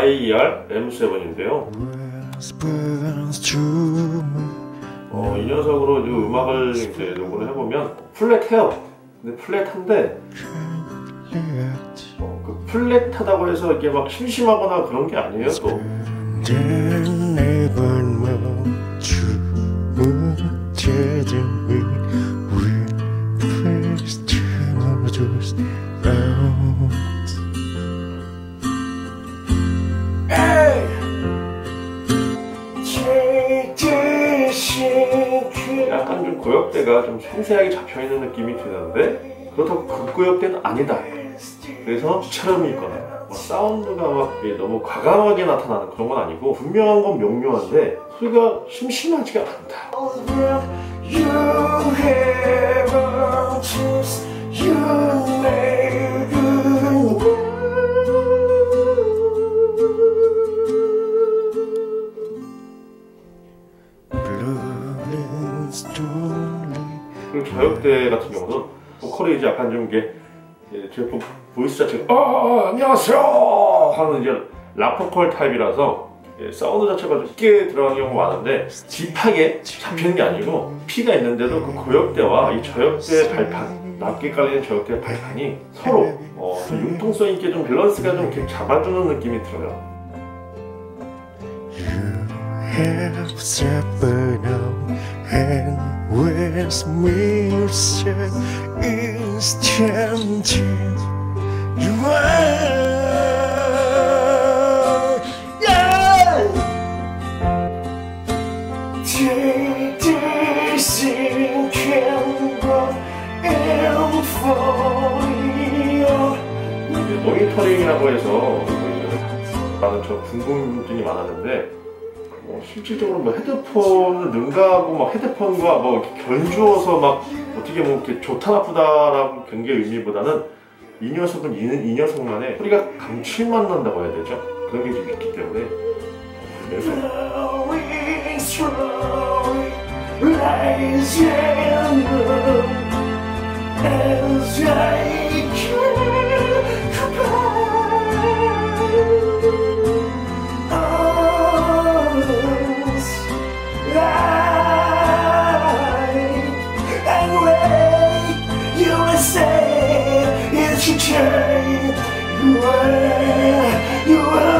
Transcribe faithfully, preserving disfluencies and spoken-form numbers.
와이이알 엠 세븐인데요. 어, 이 녀석으로 이 음악을 이제 녹음을 해보면 플랫해요. 근데 플랫한데 어, 그 플랫하다고 해서 이게 막 심심하거나 그런 게 아니에요. 또 약간 좀 고역대가 좀 섬세하게 잡혀있는 느낌이 드는데 그렇다고 극고역대는 아니다. 그래서 처럼이 있거나 뭐 사운드가 막 너무 과감하게 나타나는 그런 건 아니고 분명한 건 명료한데 소리가 심심하지가 않다. 그리고 저역대 같은 경우는 보컬이 이제 약간 좀 이게 제 보이스 자체가 아 안녕하세요 하는 이제 락보컬 타입이라서 사운드 자체가 좀 깊게 들어가는 경우가 많은데 딥하게 잡히는 게 아니고 피가 있는데도 그 고역대와 이 저역대 발판, 낮게 깔리는 저역대 발판이 서로 어, 융통성 있게 좀 밸런스가 좀 이렇게 잡아주는 느낌이 들어요. With music is changing you are, yeah. Take this in camera and for you. 모니터링이라고 해서 나는 저 궁금증이 많았는데. 뭐 실질적으로 뭐 헤드폰을 능가하고 막 헤드폰과 뭐 이렇게 견주어서 막 어떻게 뭐 이렇게 좋다 나쁘다라고 경계의 의미보다는 이 녀석은 이, 이 녀석만의 소리가 감칠맛 난다고 해야 되죠? 그런 게 좀 있기 때문에 그래서 You are, you are.